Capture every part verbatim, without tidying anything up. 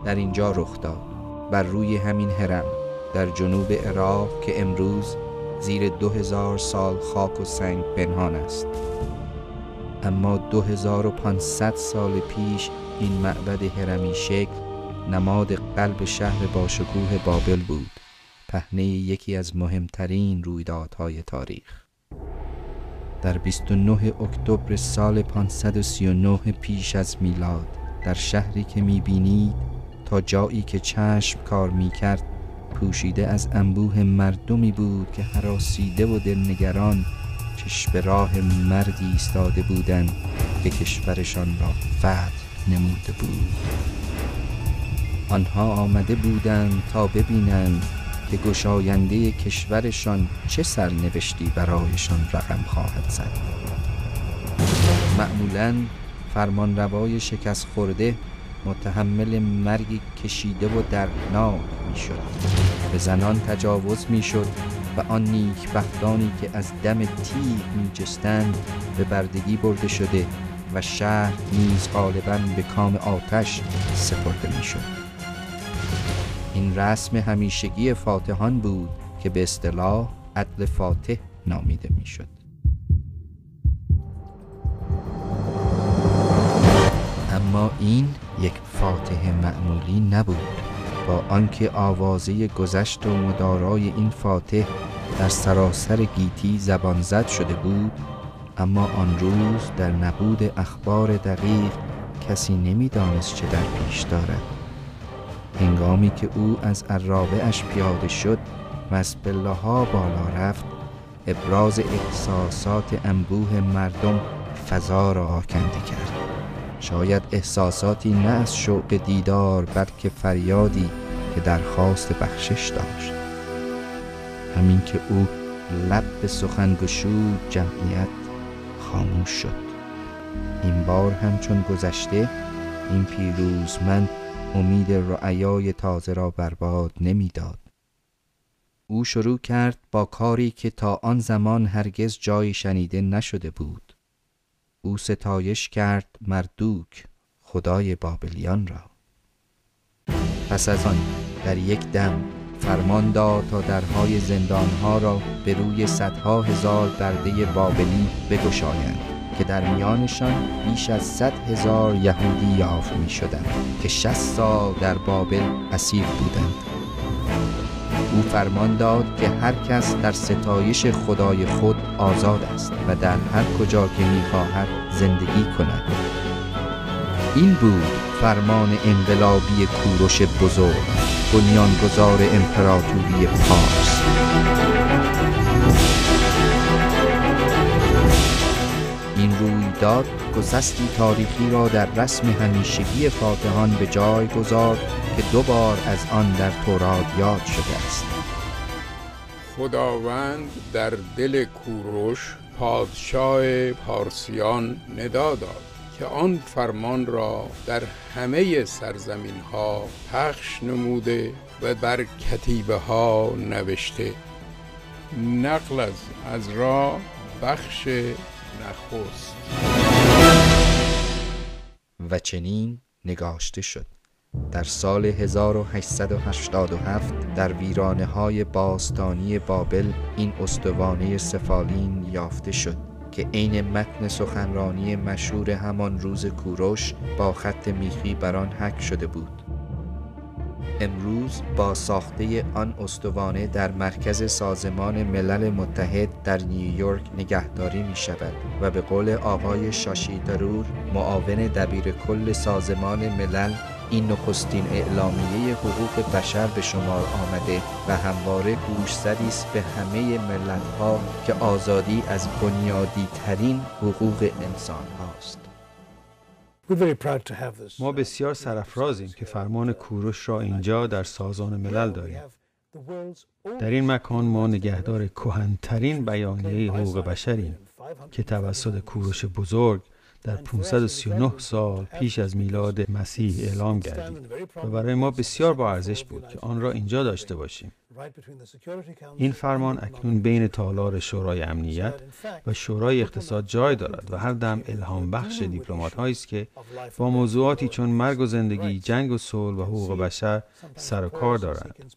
در اینجا رخ داد، بر روی همین هرم در جنوب عراق که امروز زیر دو هزار سال خاک و سنگ پنهان است. اما دو هزار و پانصد سال پیش این معبد هرمی شکل نماد قلب شهر باشکوه بابل بود، پهنه یکی از مهمترین رویدادهای تاریخ. در بیست و نه اکتبر سال پانصد و سی و نه پیش از میلاد در شهری که می‌بینید تا جایی که چشم کار می‌کرد پوشیده از انبوه مردمی بود که هراسیده و دلنگران چشم به راه مردی ایستاده بودند که کشورشان را فتح نموده بود. آنها آمده بودند تا ببینند که گشاینده کشورشان چه سرنوشتی برایشان رقم خواهد زد. معمولاً فرمانروای شکست خورده متحمل مرگی کشیده و دردناک میشد. به زنان تجاوز میشد و آن نیکبختانی که از دم تیغ میجستند به بردگی برده شده و شهر نیز غالباً به کام آتش سپرده میشد. این رسم همیشگی فاتحان بود که به اصطلاح عدل فاتح نامیده میشد. اما این یک فاتح معمولی نبود. با آنکه آوازه گذشت و مدارای این فاتح در سراسر گیتی زبان زد شده بود، اما آن روز در نبود اخبار دقیق کسی نمیدانست چه در پیش دارد. هنگامی که او از عرابه‌اش پیاده شد و از پله‌ها بالا رفت، ابراز احساسات انبوه مردم فضا را آکنده کرد. شاید احساساتی نه از شوق دیدار بلکه فریادی که درخواست بخشش داشت. همین که او لب به سخن گشود جمعیت خاموش شد. این بار همچون گذشته این پیروزمند امید رعایای تازه را برباد نمیداد. او شروع کرد با کاری که تا آن زمان هرگز جایی شنیده نشده بود. او ستایش کرد مردوک، خدای بابلیان را. پس از آن در یک دم فرمان داد تا درهای زندانها را به روی صدها هزار برده بابلی بگشایند که در میانشان بیش از صد هزار یهودی یافت می شدند که شصت سال در بابل اسیر بودند. او فرمان داد که هر کس در ستایش خدای خود آزاد است و در هر کجا که می خواهد زندگی کند. این بود فرمان انقلابی کوروش بزرگ، بنیانگذار امپراتوری پارس. این رویداد گسستی تاریخی را در رسم همیشگی فاتحان به جای گذارد که دو بار از آن در تورات یاد شده است. خداوند در دل کوروش پادشاه پارسیان ندا داد که آن فرمان را در همه سرزمین ها پخش نموده و بر کتیبه ها نوشته. نقل از از را بخش نخست. و چنین نگاشته شد. در سال هزار و هشتصد و هشتاد و هفت در ویرانه های باستانی بابل این استوانه سفالین یافته شد که عین متن سخنرانی مشهور همان روز کوروش با خط میخی بر آن حک شده بود. امروز با ساخته آن استوانه در مرکز سازمان ملل متحد در نیویورک نگهداری می شود و به قول آقای شاشی ترور معاون دبیر کل سازمان ملل این نخستین اعلامیه حقوق بشر به شمار آمده و همواره گوشزدی است به همه ملت‌ها که آزادی از بنیادی ترین حقوق انسان هاست. ما بسیار سرافرازیم که فرمان کوروش را اینجا در سازمان ملل داریم. در این مکان ما نگهدار کهن‌ترین بیانیه حقوق بشریم که توسط کوروش بزرگ در پانصد و سی و نه سال پیش از میلاد مسیح اعلام گردید و برای ما بسیار با ارزش بود که آن را اینجا داشته باشیم. این فرمان اکنون بین تالار شورای امنیت و شورای اقتصاد جای دارد و هر دم الهام بخش دیپلمات‌هایی است که با موضوعاتی چون مرگ و زندگی، جنگ و صلح و حقوق بشر سر و کار دارند.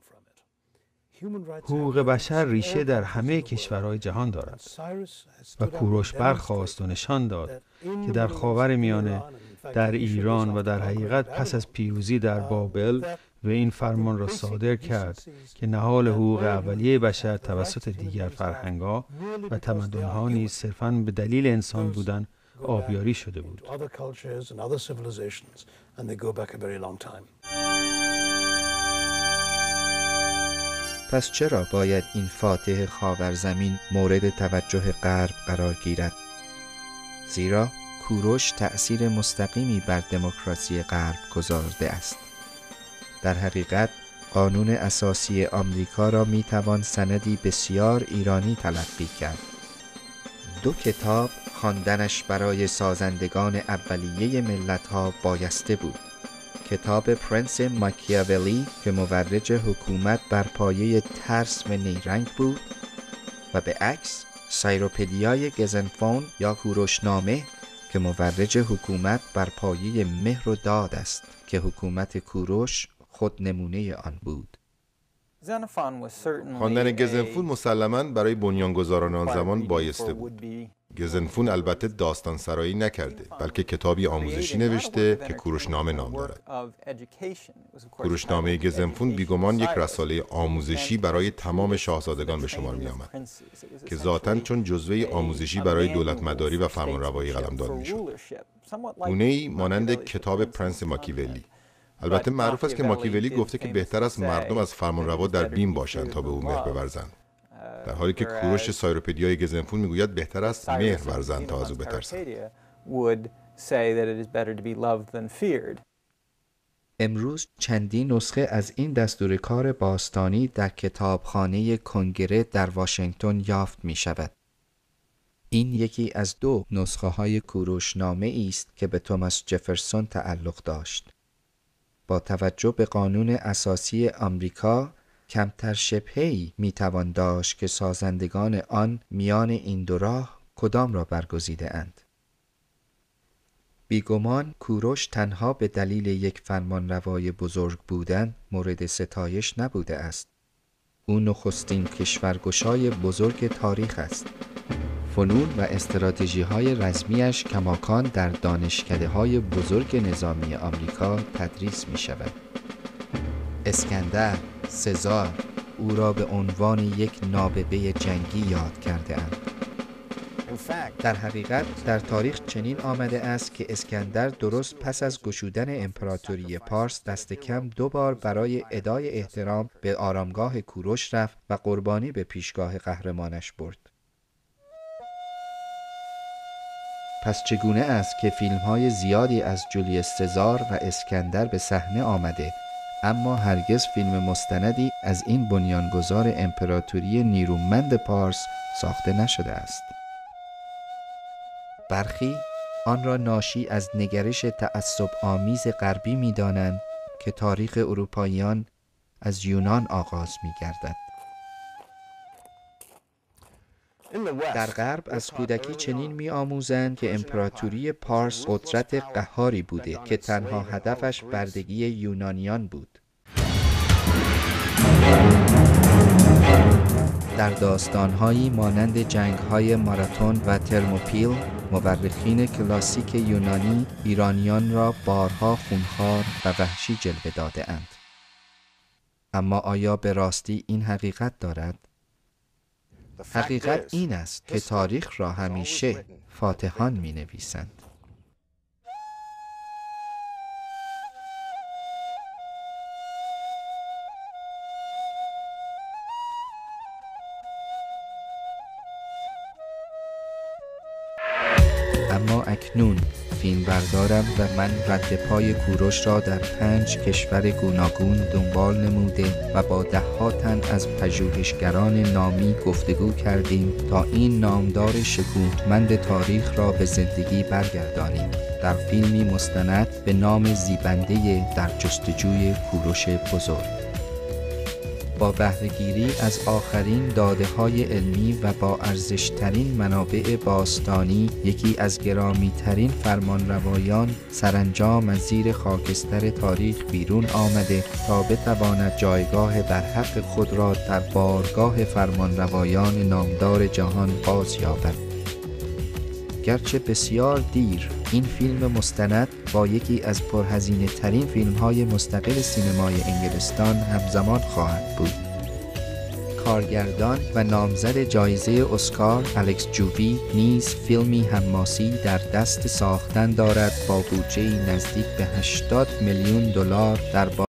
حقوق بشر ریشه در همه کشورهای جهان دارد و کوروش برخاست و نشان داد که در خاورمیانه، در ایران و در حقیقت پس از پیروزی در بابل و این فرمان را صادر کرد که نهال حقوق اولیه بشر توسط دیگر فرهنگ‌ها و تمدن‌ها نیز صرفاً به دلیل انسان بودن آبیاری شده بود. پس چرا باید این فاتح خاورزمین مورد توجه غرب قرار گیرد؟ زیرا کوروش تأثیر مستقیمی بر دموکراسی غرب گذارده است. در حقیقت قانون اساسی آمریکا را می توان سندی بسیار ایرانی تلقی کرد. دو کتاب خواندنش برای سازندگان اولیه ملت‌ها بایسته بود. کتاب پرنس ماکیاولی که مورج حکومت بر پایه ترس و نیرنگ بود و به عکس سایروپدیای گزنفون یا کوروشنامه که مورج حکومت بر پایه مهر و داد است که حکومت کوروش خود نمونه آن بود. خواندن گزنفون مسلماً برای بنیانگذاران آن زمان بایسته بود. گزنفون البته داستان سرایی نکرده، بلکه کتابی آموزشی نوشته که کوروشنامه نام دارد. کوروشنامه گزنفون بیگمان یک رساله آموزشی برای تمام شاهزادگان به شمار می آمد که ذاتاً چون جزوه آموزشی برای دولت مداری و فرمانروایی قلمداد می شد. گونه‌ای مانند کتاب پرنس ماکیاولی. البته معروف است که ماکیاولی گفته که بهتر است مردم از فرمانروا در بیم باشند تا به او مهر بورزند، در حالی که کوروش سایروپدیای گزنفون میگوید بهتر است مهر ورزند تا از او بترسند. امروز چندین نسخه از این دستور کار باستانی در کتابخانه کنگره در واشنگتن یافت می شود. این یکی از دو نسخه های کوروشنامه است که به توماس جفرسون تعلق داشت. با توجه به قانون اساسی آمریکا کمتر شبهه‌ای میتوان داشت که سازندگان آن میان این دو راه کدام را برگزیده اند. بیگمان کوروش تنها به دلیل یک فرمانروای بزرگ بودن مورد ستایش نبوده است. او نخستین کشورگشای بزرگ تاریخ است. فنون و استراتژی‌های رزمیش کماکان در دانشکده‌های بزرگ نظامی آمریکا تدریس می‌شود. اسکندر، سزار او را به عنوان یک نابغه جنگی یاد کرده اند. در حقیقت در تاریخ چنین آمده است که اسکندر درست پس از گشودن امپراتوری پارس دست کم دو بار برای ادای احترام به آرامگاه کوروش رفت و قربانی به پیشگاه قهرمانش برد. پس چگونه است که فیلم‌های زیادی از جولیوس سزار و اسکندر به صحنه آمده اما هرگز فیلم مستندی از این بنیانگذار امپراتوری نیرومند پارس ساخته نشده است؟ برخی آن را ناشی از نگرش تعصب آمیز غربی می‌دانند که تاریخ اروپاییان از یونان آغاز می‌گردد. در غرب از کودکی چنین می‌آموزند که امپراتوری پارس قدرت قهاری بوده که تنها هدفش بردگی یونانیان بود. در داستان‌هایی مانند جنگ‌های ماراتون و ترموپیل، مورخین کلاسیک یونانی ایرانیان را بارها خونخوار و وحشی جلوه داده‌اند. اما آیا به راستی این حقیقت دارد؟ حقیقت این است که تاریخ را همیشه فاتحان می‌نویسند. اما اکنون فیلم بردارم و من رد پای کوروش را در پنج کشور گوناگون دنبال نموده و با ده ها تن از پژوهشگران نامی گفتگو کردیم تا این نامدار شکوهمند تاریخ را به زندگی برگردانیم در فیلمی مستند به نام زیبنده در جستجوی کوروش بزرگ. با بهره‌گیری از آخرین داده‌های علمی و با ارزش‌ترین منابع باستانی، یکی از گرامی‌ترین فرمانروایان سرانجام از زیر خاکستر تاریخ بیرون آمده تا بتواند جایگاه برحق خود را در بارگاه فرمانروایان نامدار جهان باز یابد. گرچه بسیار دیر، این فیلم مستند با یکی از پرهزینه ترین فیلم های مستقل سینمای انگلستان همزمان خواهد بود. کارگردان و نامزد جایزه اسکار الکس جوبی نیز فیلمی حماسی در دست ساختن دارد با بودجه‌ای نزدیک به هشتاد میلیون دلار در